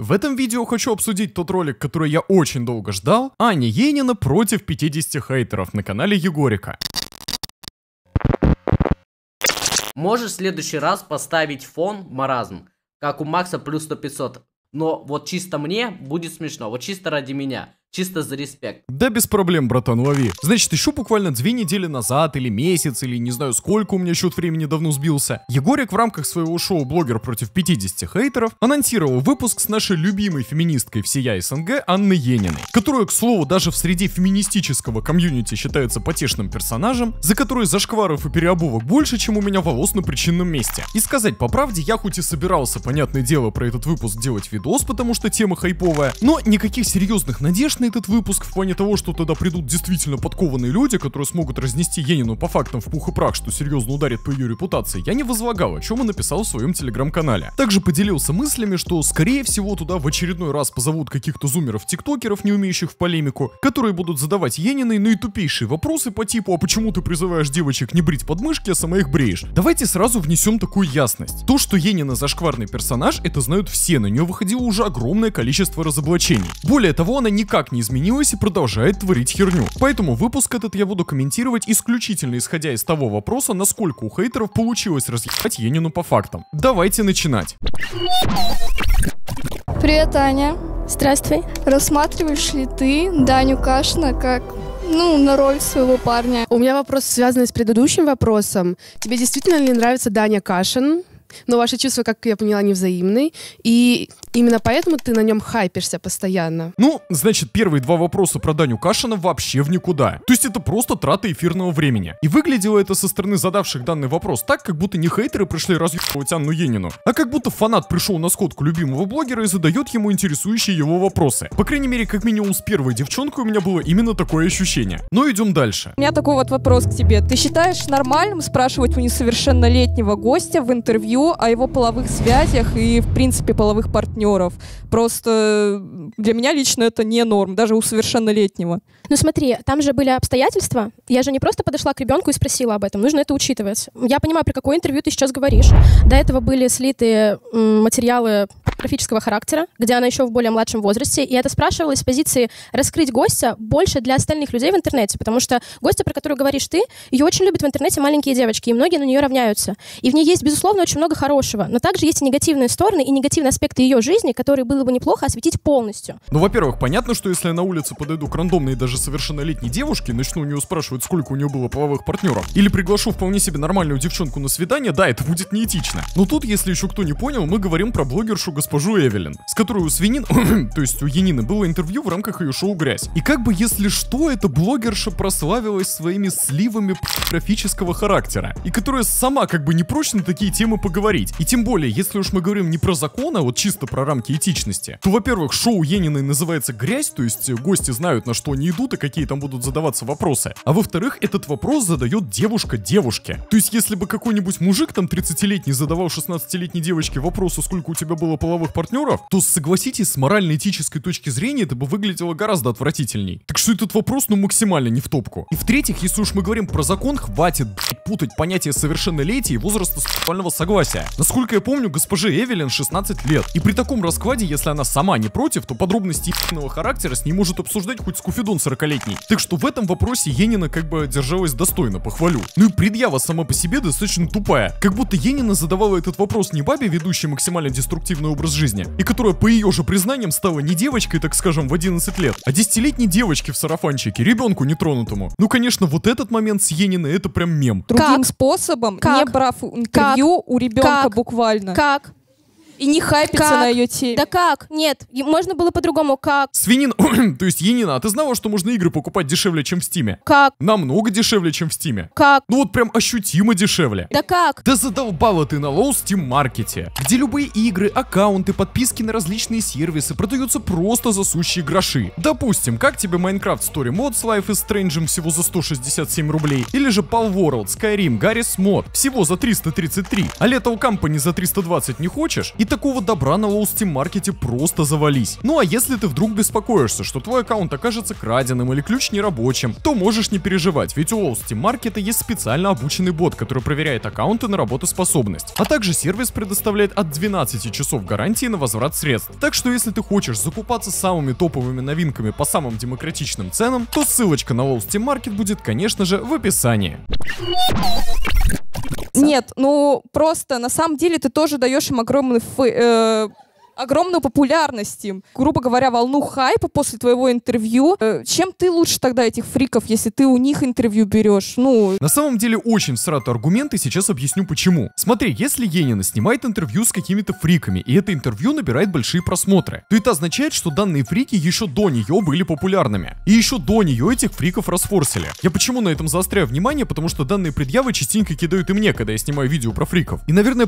В этом видео хочу обсудить тот ролик, который я очень долго ждал. Аня Енина против 50 хейтеров на канале Егорика. Можешь в следующий раз поставить фон маразм, как у Макса плюс 100-500. Но вот чисто мне будет смешно, вот чисто ради меня. Чисто за респект. Да без проблем, братан, лови. Значит, еще буквально 2 недели назад, или месяц, или не знаю сколько, у меня счет времени давно сбился, Егорик в рамках своего шоу «Блогер против 50 хейтеров» анонсировал выпуск с нашей любимой феминисткой всея СНГ Анной Ениной, которая, к слову, даже в среде феминистического комьюнити считается потешным персонажем, за которой зашкваров и переобувок больше, чем у меня волос на причинном месте. И сказать по правде, я хоть и собирался, понятное дело, про этот выпуск делать видос, потому что тема хайповая, но никаких серьезных надежд на этот выпуск в плане того, что туда придут действительно подкованные люди, которые смогут разнести Енину по фактам в пух и прах, что серьезно ударит по ее репутации, я не возлагал, о чем и написал в своем телеграм-канале. Также поделился мыслями, что скорее всего туда в очередной раз позовут каких-то зумеров-тиктокеров, не умеющих в полемику, которые будут задавать Ениной наитупейшие вопросы по типу: а почему ты призываешь девочек не брить подмышки, а сама их бреешь? Давайте сразу внесем такую ясность. То, что Енина зашкварный персонаж, это знают все, на нее выходило уже огромное количество разоблачений. Более того, она никак не изменилась и продолжает творить херню. Поэтому выпуск этот я буду комментировать исключительно исходя из того вопроса, насколько у хейтеров получилось разъебать Енину по фактам. Давайте начинать. Привет, Аня. Здравствуй. Рассматриваешь ли ты Даню Кашина как, на роль своего парня? У меня вопрос, связанный с предыдущим вопросом. Тебе действительно ли нравится Даня Кашин? Но ваши чувства, как я поняла, не взаимны. И именно поэтому ты на нем хайпишься постоянно. Значит, первые 2 вопроса про Даню Кашина вообще в никуда. То есть это просто трата эфирного времени. И выглядело это со стороны задавших данный вопрос так, как будто не хейтеры пришли разъебывать Анну Енину, а как будто фанат пришел на сходку любимого блогера и задает ему интересующие его вопросы. По крайней мере, как минимум с первой девчонкой у меня было именно такое ощущение. Но идем дальше. У меня такой вот вопрос к тебе. Ты считаешь нормальным спрашивать у несовершеннолетнего гостя в интервью о его половых связях и, в принципе, половых партнеров? Просто для меня лично это не норм, даже у совершеннолетнего. Ну смотри, там же были обстоятельства. Я же не просто подошла к ребенку и спросила об этом. Нужно это учитывать. Я понимаю, про какое интервью ты сейчас говоришь. До этого были слиты материалы графического характера, где она еще в более младшем возрасте. И это спрашивалось с позиции раскрыть гостя больше для остальных людей в интернете. Потому что гостья, про которую говоришь ты, ее очень любят в интернете маленькие девочки. И многие на нее равняются. И в ней есть, безусловно, очень много хорошего. Но также есть и негативные стороны, и негативные аспекты ее жизни, которые было бы неплохо осветить полностью. Во-первых, понятно, что если я на улице подойду к рандомной даже совершеннолетней девушке, начну у нее спрашивать, сколько у нее было половых партнеров, или приглашу вполне себе нормальную девчонку на свидание, да, это будет неэтично. Но тут, если еще кто не понял, мы говорим про блогершу госпожу Эвелин, с которой у Свинин, то есть у Янины, было интервью в рамках ее шоу «Грязь». И как бы, если что, эта блогерша прославилась своими сливами графического характера, и которая сама как бы не прочь на такие темы поговорить. И тем более, если уж мы говорим не про закон, а вот чисто про рамки этичности, то, во-первых, шоу Ениной называется «Грязь», то есть гости знают, на что они идут и какие там будут задаваться вопросы. А во-вторых, этот вопрос задает девушка девушке. То есть, если бы какой-нибудь мужик там 30-летний задавал 16-летней девочке вопросы, сколько у тебя было половых партнеров, то, согласитесь, с морально-этической точки зрения это бы выглядело гораздо отвратительней. Так что этот вопрос, максимально не в топку. И в-третьих, если уж мы говорим про закон, хватит, путать понятие совершеннолетия и возраста сексуального согласия. Насколько я помню, госпоже Эвелин 16 лет. И при таком раскладе, если она сама не против, то подробности ебаного характера с ней может обсуждать хоть скуфидон 40-летний. Так что в этом вопросе Енина как бы держалась достойно, похвалю. Ну и предъява сама по себе достаточно тупая. Как будто Енина задавала этот вопрос не бабе, ведущей максимально деструктивный образ жизни, и которая, по ее же признаниям, стала не девочкой, так скажем, в 11 лет, а 10-летней девочке в сарафанчике, ребенку нетронутому. Ну, конечно, вот этот момент с Йениной, это прям мем. Другим способом, не брав интервью у ребенка буквально. Как? И не хайпиться на ее теме. Да как? Нет, можно было по-другому. Как? Свинин, то есть Енина, а ты знала, что можно игры покупать дешевле, чем в Стиме? Как? Намного дешевле, чем в Стиме. Как? Ну вот прям ощутимо дешевле. Да как? Да задолбала ты на лоу Steam маркете, где любые игры, аккаунты, подписки на различные сервисы продаются просто за сущие гроши. Допустим, как тебе Minecraft Story Mods Life is Strange всего за 167 рублей, или же Palworld, Skyrim, Garry's Mod всего за 333, а Lethal Company за 320 не хочешь? И такого добра на Low Steam Market просто завались. Ну а если ты вдруг беспокоишься, что твой аккаунт окажется краденым или ключ нерабочим, то можешь не переживать, ведь у Low Steam Market есть специально обученный бот, который проверяет аккаунты на работоспособность. А также сервис предоставляет от 12 часов гарантии на возврат средств. Так что если ты хочешь закупаться самыми топовыми новинками по самым демократичным ценам, то ссылочка на Low Steam Market будет, конечно же, в описании. Нет, ну просто на самом деле ты тоже даешь им огромную популярность им. Грубо говоря, волну хайпа после твоего интервью. Чем ты лучше тогда этих фриков, если ты у них интервью берешь? Ну... На самом деле очень всратый аргумент, и сейчас объясню почему. Смотри, если Енина снимает интервью с какими-то фриками, и это интервью набирает большие просмотры, то это означает, что данные фрики еще до нее были популярными. И еще до нее этих фриков расфорсили. Я почему на этом заостряю внимание? Потому что данные предъявы частенько кидают и мне, когда я снимаю видео про фриков. И, наверное,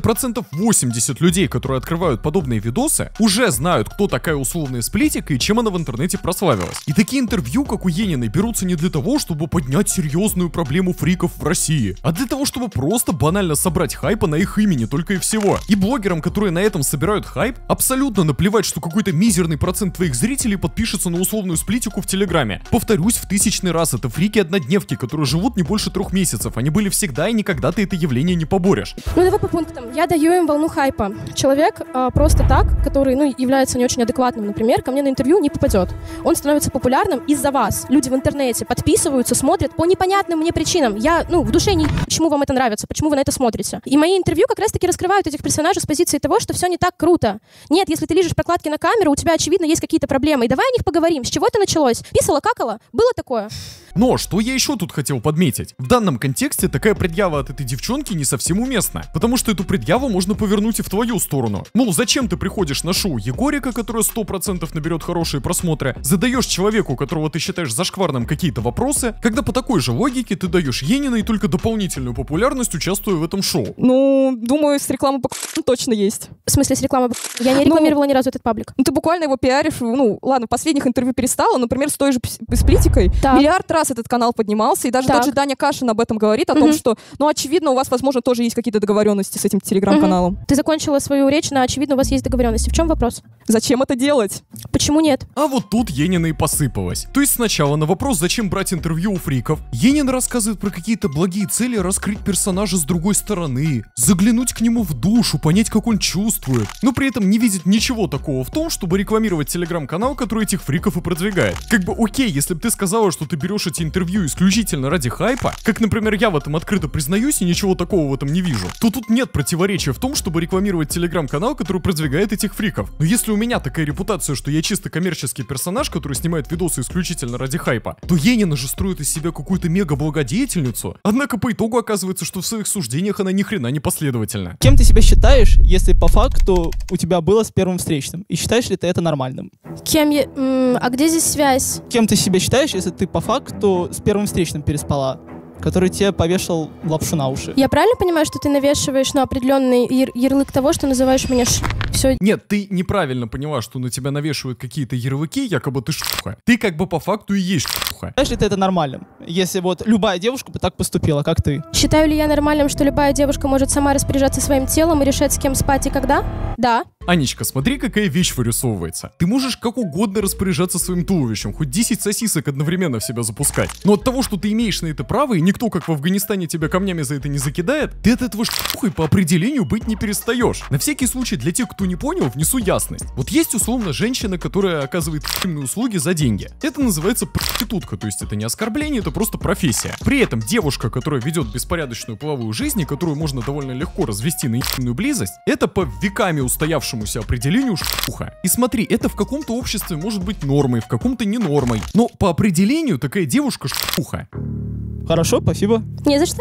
80% людей, которые открывают подобные видосы, уже знают, кто такая условная сплитика и чем она в интернете прославилась. И такие интервью, как у Ениной, берутся не для того, чтобы поднять серьезную проблему фриков в России, а для того, чтобы просто банально собрать хайпа на их имени только и всего. И блогерам, которые на этом собирают хайп, абсолютно наплевать, что какой-то мизерный процент твоих зрителей подпишется на условную сплитику в Телеграме. Повторюсь в 1000-й раз, это фрики-однодневки, которые живут не больше 3 месяцев. Они были всегда, и никогда ты это явление не поборешь. Ну давай по пунктам. Я даю им волну хайпа. Человек просто так, который, является не очень адекватным, например, ко мне на интервью не попадет. Он становится популярным из-за вас. Люди в интернете подписываются, смотрят по непонятным мне причинам. Я, в душе не... Почему вам это нравится? Почему вы на это смотрите? И мои интервью как раз-таки раскрывают этих персонажей с позиции того, что все не так круто. Нет, если ты лижешь прокладки на камеру, у тебя, очевидно, есть какие-то проблемы. И давай о них поговорим. С чего это началось? Писала, какала? Было такое? Но что я еще тут хотел подметить? В данном контексте такая предъява от этой девчонки не совсем уместна, потому что эту предъяву можно повернуть и в твою сторону. Мол, зачем ты приходишь на шоу Егорика, которое 100% наберет хорошие просмотры, задаешь человеку, которого ты считаешь зашкварным, какие-то вопросы, когда по такой же логике ты даешь Ениной только дополнительную популярность, участвуя в этом шоу. Ну, думаю, с рекламой точно есть. В смысле, с рекламой? Я не рекламировала ни разу этот паблик. Ну, ты буквально его пиаришь, ладно, в последних интервью перестала, например, с той же сплитикой. Так. Миллиард раз этот канал поднимался, и даже тот же Даня Кашин об этом говорит, о том, что, очевидно, у вас, возможно, тоже есть какие-то договоренности с этим телеграм-каналом. Ты закончила свою речь на «очевидно, у вас есть договоренности». В чем вопрос? Зачем это делать? Почему нет? А вот тут Енина и посыпалась. То есть сначала на вопрос, зачем брать интервью у фриков, Енина рассказывает про какие-то благие цели раскрыть персонажа с другой стороны, заглянуть к нему в душу, понять, как он чувствует, но при этом не видит ничего такого в том, чтобы рекламировать телеграм-канал, который этих фриков и продвигает. Как бы окей, если бы ты сказала, что ты берешь эти интервью исключительно ради хайпа, как, например, я в этом открыто признаюсь и ничего такого в этом не вижу, то тут нет противоречия в том, чтобы рекламировать телеграм-канал, который продвигает этих фриков. Но если у меня такая репутация, что я чисто коммерческий персонаж, который снимает видосы исключительно ради хайпа, то Енина же строит из себя какую-то мега-благодетельницу. Однако по итогу оказывается, что в своих суждениях она ни хрена не последовательна. Кем ты себя считаешь, если по факту у тебя было с первым встречным? И считаешь ли ты это нормальным? Кем я... А где здесь связь? Кем ты себя считаешь, если ты по факту с первым встречным переспала, который тебе повешал лапшу на уши? Я правильно понимаю, что ты навешиваешь на определенный ярлык того, что называешь меня все? Нет, ты неправильно поняла, что на тебя навешивают какие-то ярлыки, якобы ты шлюха. Ты как бы по факту и есть шлюха. Считаешь ли ты это нормальным, если вот любая девушка бы так поступила, как ты? Считаю ли я нормальным, что любая девушка может сама распоряжаться своим телом и решать, с кем спать и когда? Да. Анечка, смотри, какая вещь вырисовывается. Ты можешь как угодно распоряжаться своим туловищем, хоть 10 сосисок одновременно в себя запускать. Но от того, что ты имеешь на это право, и никто, как в Афганистане, тебя камнями за это не закидает, ты от этого шлюхой по определению быть не перестаешь. На всякий случай, для тех, кто не понял, внесу ясность. Вот есть условно женщина, которая оказывает интимные услуги за деньги. Это называется проститутка, то есть это не оскорбление, это просто профессия. При этом девушка, которая ведет беспорядочную половую жизнь, и которую можно довольно легко развести на интимную близость, это по веками устоявшемуся определению шлюха. И смотри, это в каком-то обществе может быть нормой, в каком-то не нормой. Но по определению такая девушка шлюха. Хорошо, спасибо. Не за что.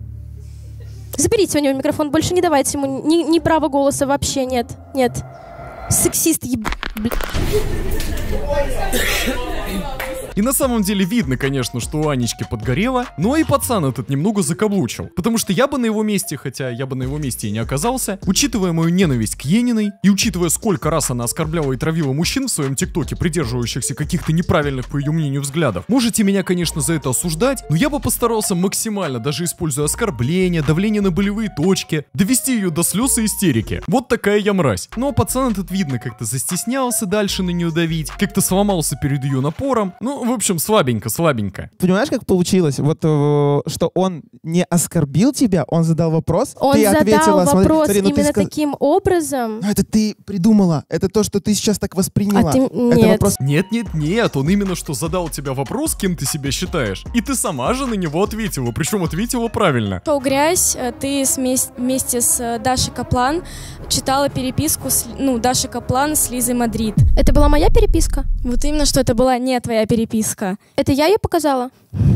Заберите у него микрофон, больше не давайте ему ни права голоса вообще, нет. Нет. Сексист, И на самом деле видно, конечно, что у Анечки подгорело, но и пацан этот немного закаблучил. Потому что я бы на его месте, хотя я бы на его месте и не оказался, учитывая мою ненависть к Ениной, и учитывая, сколько раз она оскорбляла и травила мужчин в своем ТикТоке, придерживающихся каких-то неправильных, по ее мнению, взглядов, можете меня, конечно, за это осуждать, но я бы постарался максимально, даже используя оскорбления, давление на болевые точки, довести ее до слез и истерики. Вот такая я мразь. Ну а пацан этот, видно, как-то застеснялся дальше на нее давить, как-то сломался перед ее напором. Ну, в общем, слабенько. Понимаешь, как получилось? Вот, что он не оскорбил тебя, он задал вопрос, Он ты задал ответила, вопрос смотри, ну ты именно таким образом. Ну, это ты придумала, это то, что ты сейчас так восприняла. А ты... Это Нет. вопрос... Нет, он именно что задал тебе вопрос, кем ты себя считаешь, и ты сама же на него ответила, причем ответила правильно. Шоу «Грязь», ты вместе с Дашей Каплан читала переписку Даши Каплан с Лизой Мадрид. Это была моя переписка? Вот именно, что это была не твоя переписка. Это я ее показала?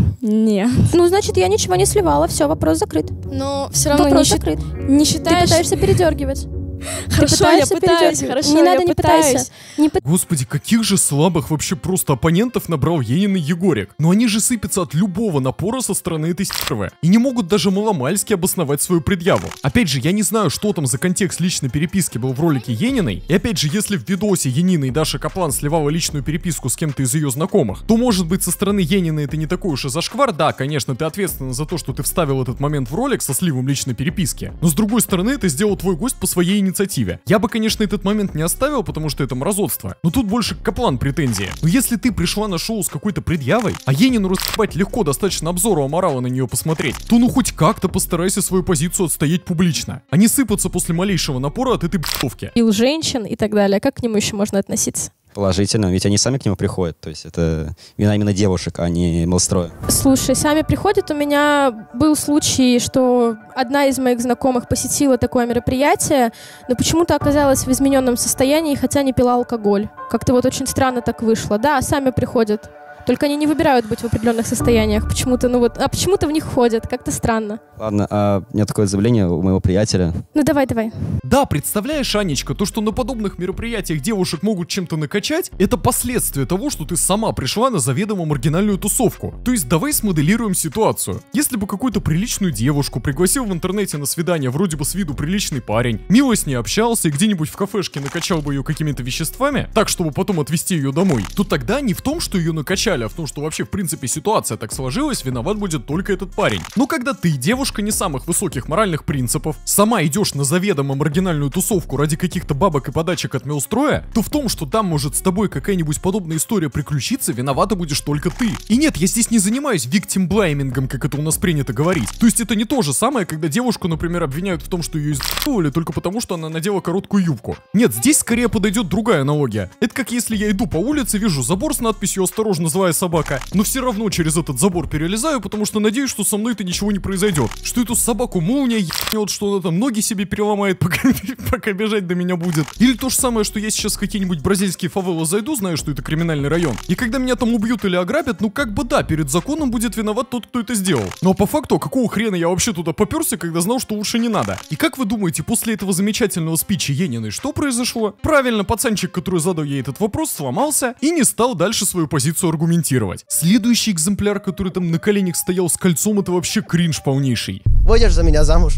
Нет. Ну, значит, я ничего не сливала, все, вопрос закрыт. Но все равно Вопрос закрыт. не считаешь... Ты пытаешься передергивать. Хорошо, я пытаюсь, хорошо, Не я надо, не пытаюсь. пытайся. Господи, каких же слабых вообще просто оппонентов набрал Енин и Егорик. Но они же сыпятся от любого напора со стороны этой стервы. И не могут даже маломальски обосновать свою предъяву. Опять же, я не знаю, что там за контекст личной переписки был в ролике Ениной. И опять же, если в видосе Енина и Даша Каплан сливала личную переписку с кем-то из ее знакомых, то может быть со стороны Енины это не такой уж и зашквар. Да, конечно, ты ответственна за то, что ты вставил этот момент в ролик со сливом личной переписки. Но с другой стороны, это сделал твой гость по своей инициативе. Я бы, конечно, этот момент не оставил, потому что это мразотство. Но тут больше к Каплан претензии. Но если ты пришла на шоу с какой-то предъявой, а Енину расступать легко, достаточно обзору Аморала на нее посмотреть, то ну хоть как-то постарайся свою позицию отстоять публично, а не сыпаться после малейшего напора от этой б***овки. Бил женщин и так далее. Как к нему еще можно относиться? Положительно, ведь они сами к нему приходят. То есть это вина именно девушек, а не Мелстроя. Слушай, сами приходят. У меня был случай, что одна из моих знакомых посетила такое мероприятие, но почему-то оказалась в измененном состоянии, хотя не пила алкоголь. Как-то вот очень странно так вышло. Да, сами приходят. Только они не выбирают быть в определенных состояниях. Почему-то, а почему-то в них ходят. Как-то странно. Ладно, у меня такое заявление у моего приятеля. Ну давай. Да, представляешь, Анечка, то, что на подобных мероприятиях девушек могут чем-то накачать, это последствия того, что ты сама пришла на заведомо маргинальную тусовку. То есть давай смоделируем ситуацию. Если бы какую-то приличную девушку пригласил в интернете на свидание вроде бы с виду приличный парень, мило с ней общался и где-нибудь в кафешке накачал бы ее какими-то веществами, так, чтобы потом отвезти ее домой, то тогда не в том, что ее накачали, а в том, что вообще в принципе ситуация так сложилась, виноват будет только этот парень. Но когда ты, девушка не самых высоких моральных принципов, сама идешь на заведомо маргинальную тусовку ради каких-то бабок и подачек от Мелстроя, то в том, что там может с тобой какая-нибудь подобная история приключиться, виновата будешь только ты. И нет, я здесь не занимаюсь виктимблеймингом, как это у нас принято говорить. То есть это не то же самое, когда девушку, например, обвиняют в том, что ее изб***ли только потому, что она надела короткую юбку. Нет, здесь скорее подойдет другая аналогия. Это как если я иду по улице, вижу забор с надписью «Осторожно, злая собака», но все равно через этот забор перелезаю, потому что надеюсь, что со мной-то ничего не произойдет. Что эту собаку молния ебнет, что она там ноги себе переломает, пока бежать до меня будет. Или то же самое, что я сейчас в какие-нибудь бразильские фавелы зайду, знаю, что это криминальный район, и когда меня там убьют или ограбят, ну как бы да, перед законом будет виноват тот, кто это сделал. Но по факту, какого хрена я вообще туда поперся, когда знал, что лучше не надо? И как вы думаете, после этого замечательного спича Ениной что произошло? Правильно, пацанчик, который задал ей этот вопрос, сломался и не стал дальше свою позицию аргументировать. Следующий экземпляр, который там на коленях стоял с кольцом, это вообще кринж полнейший. Выйдешь за меня замуж?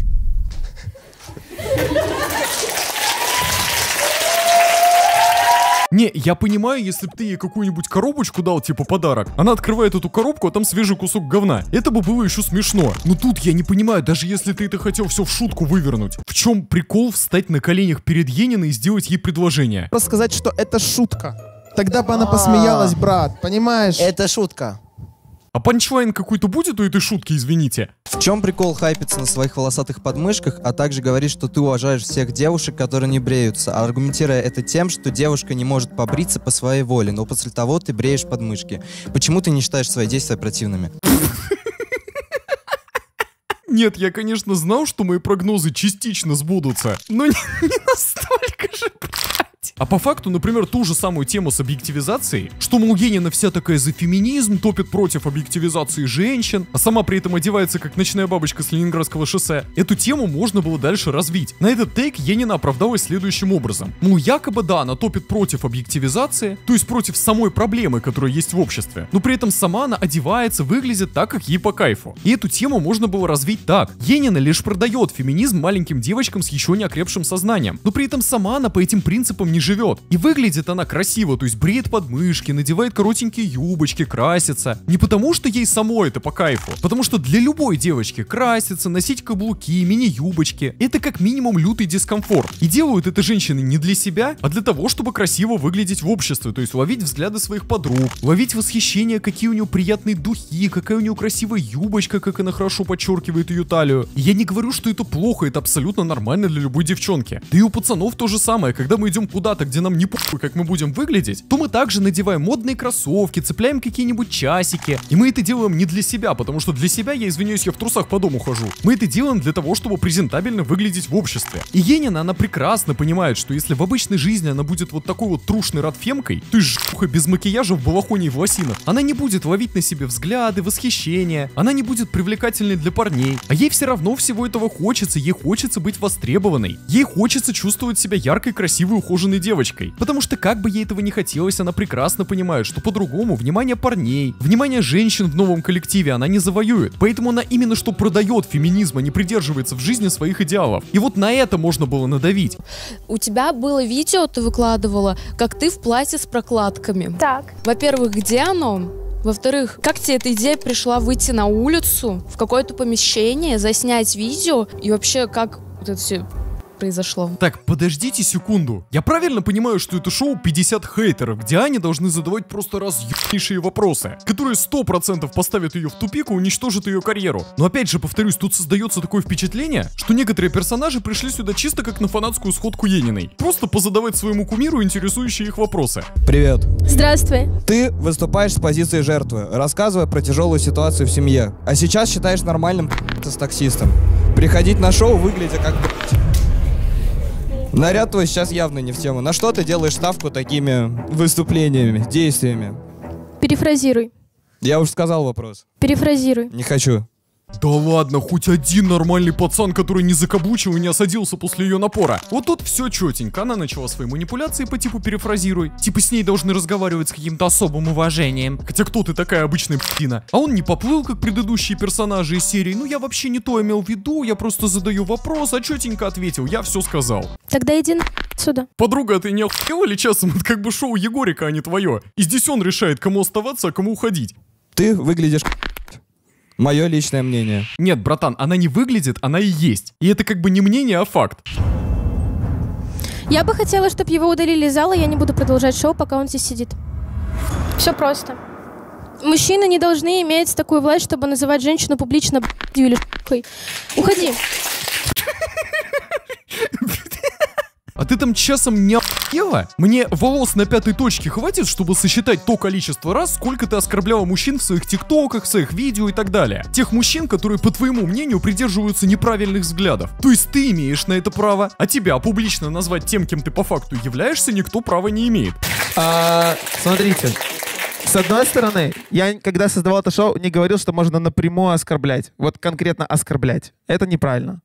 Не, я понимаю, если бы ты ей какую-нибудь коробочку дал, типа подарок, она открывает эту коробку, а там свежий кусок говна. Это бы было еще смешно. Но тут я не понимаю, даже если ты это хотел все в шутку вывернуть. В чем прикол встать на коленях перед Ениной и сделать ей предложение? Просто сказать, что это шутка. Тогда бы она посмеялась, брат, понимаешь? Это шутка. А панчлайн какой-то будет у этой шутки, извините? В чем прикол хайпиться на своих волосатых подмышках, а также говорить, что ты уважаешь всех девушек, которые не бреются, аргументируя это тем, что девушка не может побриться по своей воле, но после того ты бреешь подмышки. Почему ты не считаешь свои действия противными? Нет, я, конечно, знал, что мои прогнозы частично сбудутся, но не настолько же, блядь. А по факту, например, ту же самую тему с объективизацией, что, мол, Енина вся такая за феминизм, топит против объективизации женщин, а сама при этом одевается как ночная бабочка с Ленинградского шоссе, эту тему можно было дальше развить. На этот тейк Енина оправдалась следующим образом. Мол, якобы да, она топит против объективизации, то есть против самой проблемы, которая есть в обществе, но при этом сама она одевается, выглядит так, как ей по кайфу. И эту тему можно было развить так. Енина лишь продает феминизм маленьким девочкам с еще не окрепшим сознанием, но при этом сама она по этим принципам не живет. И выглядит она красиво, то есть бреет подмышки, надевает коротенькие юбочки, красится. Не потому, что ей само это по кайфу, потому что для любой девочки краситься, носить каблуки, мини-юбочки — это как минимум лютый дискомфорт. И делают это женщины не для себя, а для того, чтобы красиво выглядеть в обществе, то есть ловить взгляды своих подруг, ловить восхищение, какие у нее приятные духи, какая у нее красивая юбочка, как она хорошо подчеркивает ее талию. И я не говорю, что это плохо, это абсолютно нормально для любой девчонки. Да и у пацанов то же самое, когда мы идем куда-то, где нам не похуй, как мы будем выглядеть, то мы также надеваем модные кроссовки, цепляем какие-нибудь часики. И мы это делаем не для себя, потому что для себя, я извиняюсь, я в трусах по дому хожу. Мы это делаем для того, чтобы презентабельно выглядеть в обществе. И Енина, она прекрасно понимает, что если в обычной жизни она будет вот такой вот трушной радфемкой, то есть жуха без макияжа в балахоне и в лосинах, она не будет ловить на себе взгляды, восхищения, она не будет привлекательной для парней, а ей все равно всего этого хочется, ей хочется быть востребованной, ей хочется чувствовать себя яркой, красивой, ухоженной девочкой, потому что как бы ей этого не хотелось, она прекрасно понимает, что по-другому внимание парней, внимание женщин в новом коллективе она не завоюет, поэтому она именно что продает феминизм, а не придерживается в жизни своих идеалов, и вот на это можно было надавить. У тебя было видео, ты выкладывала, как ты в платье с прокладками. Так. Во-первых, где оно? Во-вторых, как тебе эта идея пришла выйти на улицу, в какое-то помещение, заснять видео? И вообще, как вот это все произошло? Так, подождите секунду. Я правильно понимаю, что это шоу 50 хейтеров, где они должны задавать просто разъебнейшие вопросы, которые 100% поставят ее в тупик и уничтожат ее карьеру. Но опять же, повторюсь, тут создается такое впечатление, что некоторые персонажи пришли сюда чисто как на фанатскую сходку Ениной. Просто позадавать своему кумиру интересующие их вопросы. Привет. Здравствуй. Ты выступаешь с позиции жертвы, рассказывая про тяжелую ситуацию в семье. А сейчас считаешь нормальным с таксистом. Приходить на шоу, выглядя как наряд твой сейчас явно не в тему. На что ты делаешь ставку такими выступлениями, действиями? Перефразируй. Я уже сказал вопрос. Перефразируй. Не хочу. Да ладно, хоть один нормальный пацан, который не закаблучил и не осадился после ее напора. Вот тут все четенько, она начала свои манипуляции по типу перефразируй. Типа с ней должны разговаривать с каким-то особым уважением. Хотя кто ты такая обычная птина? А он не поплыл, как предыдущие персонажи из серии. Ну я вообще не то имел в виду, я просто задаю вопрос, а четенько ответил, я все сказал. Тогда иди сюда. Подруга, а ты не охуела ли часом? Это как бы шоу Егорика, а не твое. И здесь он решает, кому оставаться, а кому уходить. Ты выглядишь... Мое личное мнение. Нет, братан, она не выглядит, она и есть. И это как бы не мнение, а факт. Я бы хотела, чтобы его удалили из зала, я не буду продолжать шоу, пока он здесь сидит. Все просто. Мужчины не должны иметь такую власть, чтобы называть женщину публично б***ью или ш***кой. Уходи. А ты там часом не охуела? Мне волос на 5-й точке хватит, чтобы сосчитать то количество раз, сколько ты оскорбляла мужчин в своих тиктоках, в своих видео и так далее. Тех мужчин, которые, по твоему мнению, придерживаются неправильных взглядов. То есть ты имеешь на это право, а тебя публично назвать тем, кем ты по факту являешься, никто права не имеет. Смотрите. С одной стороны, я, когда создавал это шоу, не говорил, что можно напрямую оскорблять. Вот конкретно оскорблять. Это неправильно.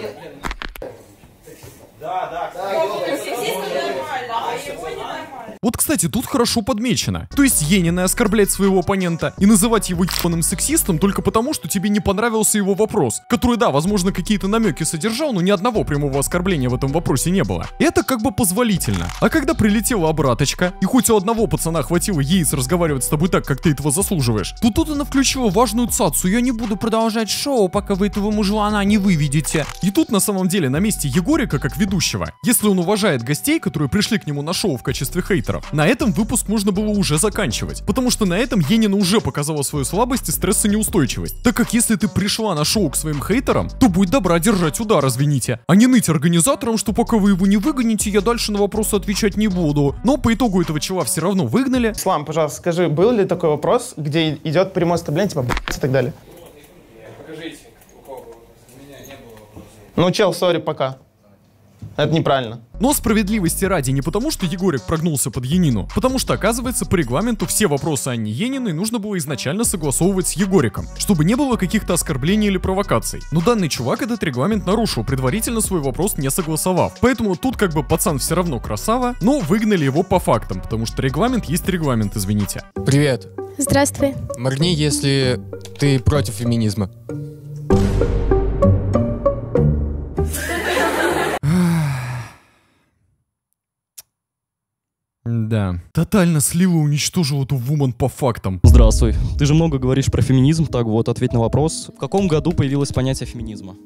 Вот, кстати, тут хорошо подмечено. То есть Енина оскорблять своего оппонента и называть его ебаным сексистом только потому, что тебе не понравился его вопрос, который, да, возможно, какие-то намеки содержал, но ни одного прямого оскорбления в этом вопросе не было. Это как бы позволительно. А когда прилетела обраточка, и хоть у одного пацана хватило яиц разговаривать с тобой так, как ты этого заслуживаешь, то тут она включила важную цацу: я не буду продолжать шоу, пока вы этого мужлана не выведете. И тут на самом деле на месте Егорика, как ведущего, если он уважает гостей, которые пришли к нему на шоу в качестве хейтеров, на этом выпуск можно было уже заканчивать, потому что на этом Енина уже показала свою слабость и стрессонеустойчивость. Так как если ты пришла на шоу к своим хейтерам, то будь добра держать удар, извините, а не ныть организаторам, что пока вы его не выгоните, я дальше на вопросы отвечать не буду. Но по итогу этого чела все равно выгнали. Ислам, пожалуйста, скажи, был ли такой вопрос, где идет прямое оскорбление, типа и так далее? Покажите, у кого у меня не было вопроса. Ну, чел, сори, пока. Это неправильно. Но справедливости ради не потому, что Егорик прогнулся под Янину, потому что, оказывается, по регламенту все вопросы Анне Ениной нужно было изначально согласовывать с Егориком, чтобы не было каких-то оскорблений или провокаций. Но данный чувак этот регламент нарушил, предварительно свой вопрос не согласовав. Поэтому тут как бы пацан все равно красава, но выгнали его по фактам, потому что регламент есть регламент, извините. Привет. Здравствуй. Моргни, если ты против феминизма. Да. Тотально слила и уничтожила эту вумен по фактам. Здравствуй. Ты же много говоришь про феминизм, так вот, ответь на вопрос. В каком году появилось понятие феминизма?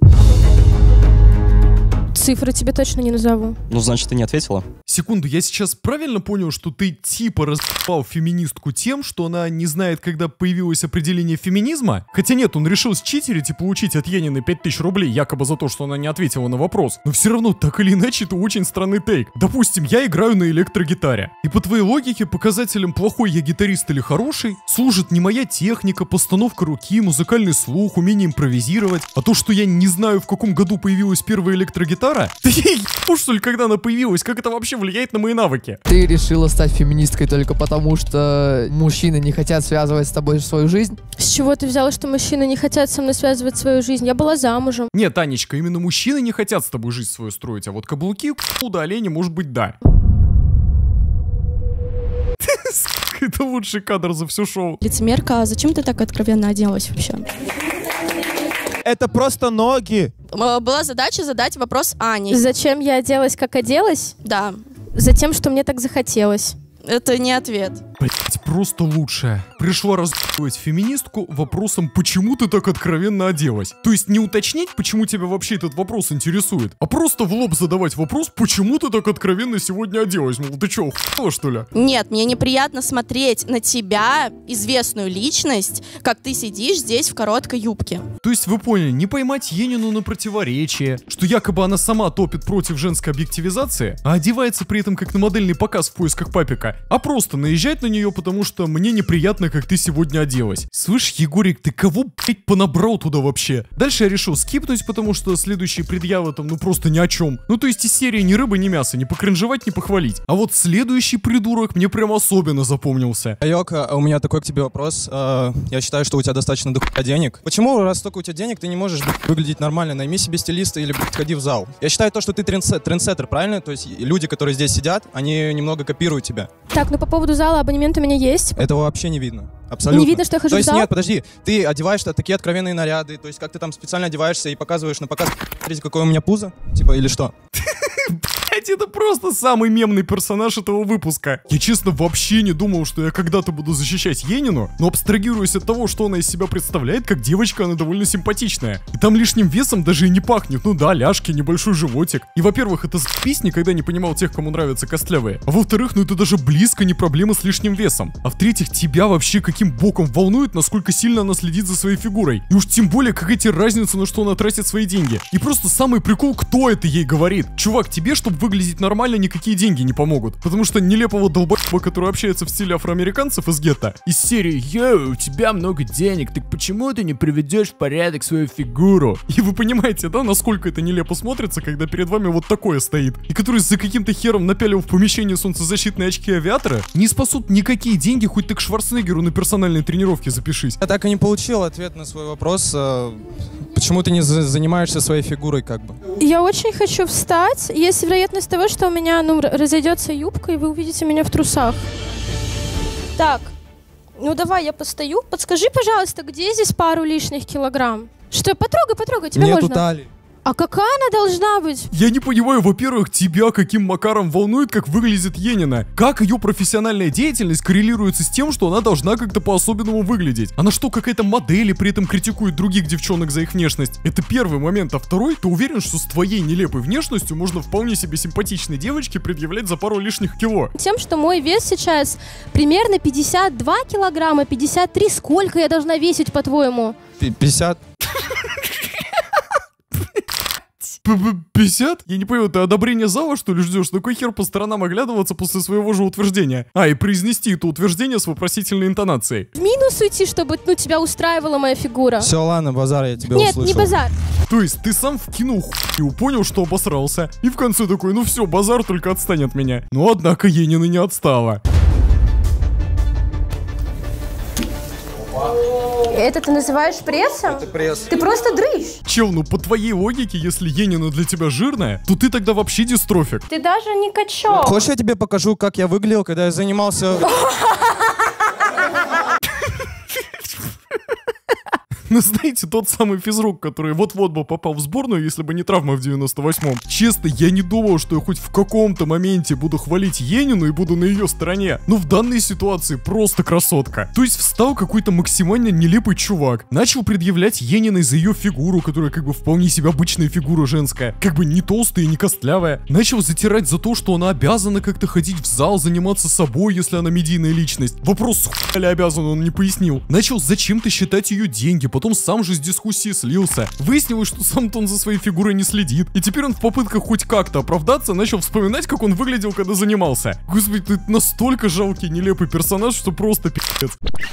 Цифры тебе точно не назову. Ну, значит, ты не ответила? Секунду, я сейчас правильно понял, что ты типа распал феминистку тем, что она не знает, когда появилось определение феминизма? Хотя нет, он решил считерить и получить от Янины 5000 рублей, якобы за то, что она не ответила на вопрос. Но все равно, так или иначе, это очень странный тейк. Допустим, я играю на электрогитаре. И по твоей логике, показателем плохой я гитарист или хороший, служит не моя техника, постановка руки, музыкальный слух, умение импровизировать, а то, что я не знаю, в каком году появилась первая электрогитара. Да я ебу, что ли, когда она появилась, как это вообще влияет на мои навыки? Ты решила стать феминисткой только потому, что мужчины не хотят связывать с тобой свою жизнь? С чего ты взяла, что мужчины не хотят со мной связывать свою жизнь? Я была замужем. Нет, Танечка, именно мужчины не хотят с тобой жизнь свою строить, а вот каблуки, да, олени, может быть, да. Это лучший кадр за все шоу. Лицемерка, а зачем ты так откровенно оделась вообще? Это просто ноги. Была задача задать вопрос Ане. Зачем я оделась, как оделась? Да. Затем, что мне так захотелось. Это не ответ. Блять, просто лучшее. Пришла разб***ывать феминистку вопросом, почему ты так откровенно оделась. То есть не уточнить, почему тебя вообще этот вопрос интересует, а просто в лоб задавать вопрос, почему ты так откровенно сегодня оделась. Мол, ты чё, охуела, что ли? Нет, мне неприятно смотреть на тебя, известную личность, как ты сидишь здесь в короткой юбке. То есть вы поняли, не поймать Енину на противоречие, что якобы она сама топит против женской объективизации, а одевается при этом как на модельный показ в поисках папика, а просто наезжать на нее, потому что мне неприятно, как ты сегодня оделась. Слышь, Егорик, ты кого, блять, понабрал туда вообще? Дальше я решил скипнуть, потому что следующие предъявы там, ну просто ни о чем. Ну то есть из серии ни рыба, ни мясо, не покринжевать, не похвалить. А вот следующий придурок мне прям особенно запомнился. Айока, у меня такой к тебе вопрос. Я считаю, что у тебя достаточно дохуя денег. Почему, раз столько у тебя денег, ты не можешь выглядеть нормально? Найми себе стилиста или сходи в зал. Я считаю то, что ты трендсеттер, правильно? То есть люди, которые здесь сидят, они немного копируют тебя. Так, ну по поводу зала абонемент у меня есть. Этого вообще не видно. Абсолютно. Не видно, что я хожу в зал? в зал? Нет, подожди. Ты одеваешь такие откровенные наряды, то есть как ты там специально одеваешься и показываешь на показ, смотрите, какое у меня пузо, типа, или что? Блять, это просто самый мемный персонаж этого выпуска. Я честно вообще не думал, что я когда-то буду защищать Енину, но абстрагируясь от того, что она из себя представляет, как девочка, она довольно симпатичная. И там лишним весом даже и не пахнет. Ну да, ляжки, небольшой животик. И во-первых, это спись никогда не понимал тех, кому нравятся костлявые. А во-вторых, ну это даже близко не проблема с лишним весом. А в-третьих, тебя вообще каким боком волнует, насколько сильно она следит за своей фигурой. И уж тем более, какая тебе разница, на что она тратит свои деньги. И просто самый прикол, кто это ей говорит. Чувак, тебе, чтобы выглядеть нормально, никакие деньги не помогут. Потому что нелепого долбоеба, который общается в стиле афроамериканцев из гетто, из серии «Йоу, у тебя много денег, так почему ты не приведешь в порядок свою фигуру?» И вы понимаете, да, насколько это нелепо смотрится, когда перед вами вот такое стоит, и который за каким-то хером напялил в помещение солнцезащитные очки авиатора, не спасут никакие деньги, хоть ты к Шварценеггеру на персональные тренировки запишись. Я так и не получил ответ на свой вопрос. Почему ты не занимаешься своей фигурой, как бы? Я очень хочу встать. Есть вероятность того, что у меня, разойдется юбка, и вы увидите меня в трусах. Так, ну давай я постою. Подскажи, пожалуйста, где здесь пару лишних килограмм? Что, потрогай, тебе Нету можно? талии. А какая она должна быть? Я не понимаю, во-первых, тебя каким макаром волнует, как выглядит Енина. Как ее профессиональная деятельность коррелируется с тем, что она должна как-то по-особенному выглядеть? Она что, какая-то модель и при этом критикует других девчонок за их внешность? Это первый момент. А второй, ты уверен, что с твоей нелепой внешностью можно вполне себе симпатичной девочке предъявлять за пару лишних кило? Тем, что мой вес сейчас примерно 52 килограмма, 53. Сколько я должна весить, по-твоему? 50. 50? Я не понял, ты одобрение зала, что ли, ждешь? На кой хер по сторонам оглядываться после своего же утверждения? И произнести это утверждение с вопросительной интонацией. В минус уйти, чтобы, тебя устраивала моя фигура. Все, ладно, базар, я тебя Нет, услышал. не базар. То есть ты сам вкинул хуйню, понял, что обосрался, и в конце такой, ну все, базар, только отстань от меня. Но однако Енина не отстала. Это ты называешь прессом? Это пресс. Ты просто дрыщ. Чел, ну по твоей логике, если Енина для тебя жирная, то ты тогда вообще дистрофик. Ты даже не качок. Хочешь, я тебе покажу, как я выглядел, когда я занимался... Ну, знаете, тот самый физрук, который вот-вот бы попал в сборную, если бы не травма в 98-м. Честно, я не думал, что я хоть в каком-то моменте буду хвалить Енину и буду на ее стороне. Но в данной ситуации просто красотка. То есть встал какой-то максимально нелепый чувак. Начал предъявлять Ениной за ее фигуру, которая как бы вполне себе обычная фигура женская. Как бы не толстая и не костлявая. Начал затирать за то, что она обязана как-то ходить в зал, заниматься собой, если она медийная личность. Вопрос, хуя ли обязан, он не пояснил. Начал зачем-то считать ее деньги, потом сам же с дискуссии слился. Выяснилось, что сам-то он за своей фигурой не следит. И теперь он в попытках хоть как-то оправдаться начал вспоминать, как он выглядел, когда занимался. Господи, ты настолько жалкий, нелепый персонаж, что просто пи***ц.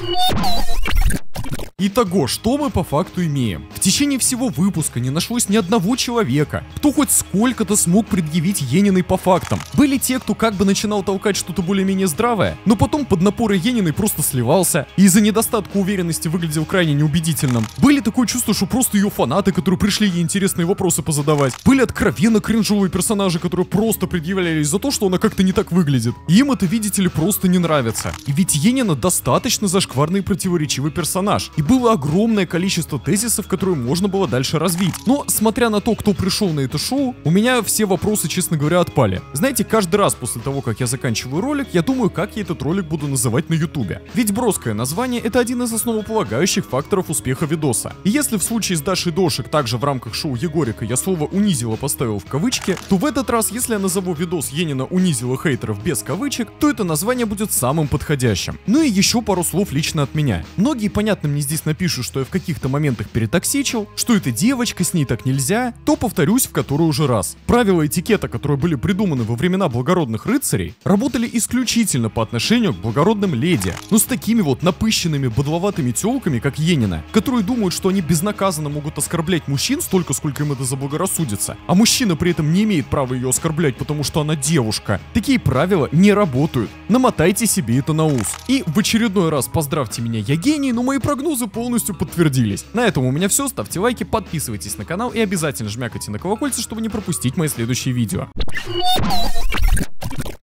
Итого, что мы по факту имеем? В течение всего выпуска не нашлось ни одного человека, кто хоть сколько-то смог предъявить Ениной по фактам. Были те, кто как бы начинал толкать что-то более-менее здравое, но потом под напоры Ениной просто сливался и из-за недостатка уверенности выглядел крайне неубедительным. Были такое чувство, что просто ее фанаты, которые пришли ей интересные вопросы позадавать. Были откровенно кринжовые персонажи, которые просто предъявлялись за то, что она как-то не так выглядит. И им это, видите ли, просто не нравится. И ведь Енина достаточно зашкварный и противоречивый персонаж. И было огромное количество тезисов, которые можно было дальше развить. Но, смотря на то, кто пришел на это шоу, у меня все вопросы, честно говоря, отпали. Знаете, каждый раз после того, как я заканчиваю ролик, я думаю, как я этот ролик буду называть на ютубе. Ведь броское название — это один из основополагающих факторов успеха видоса. И если в случае с Дашей Дошек также в рамках шоу Егорика я слово «унизила» поставил в кавычки, то в этот раз, если я назову видос «Енина унизила хейтеров» без кавычек, то это название будет самым подходящим. Ну и еще пару слов лично от меня. Многие, понятно, мне здесь напишут, что я в каких-то моментах перетоксичил, что это девочка, с ней так нельзя, то повторюсь в который уже раз. Правила этикета, которые были придуманы во времена благородных рыцарей, работали исключительно по отношению к благородным леди, но с такими вот напыщенными, бодловатыми тёлками, как Енина, которые думают, что они безнаказанно могут оскорблять мужчин столько, сколько им это заблагорассудится, а мужчина при этом не имеет права ее оскорблять, потому что она девушка. Такие правила не работают. Намотайте себе это на ус. И в очередной раз поздравьте меня, я гений, но мои прогнозы полностью подтвердились. На этом у меня все. Ставьте лайки, подписывайтесь на канал и обязательно жмякайте на колокольце, чтобы не пропустить мои следующие видео.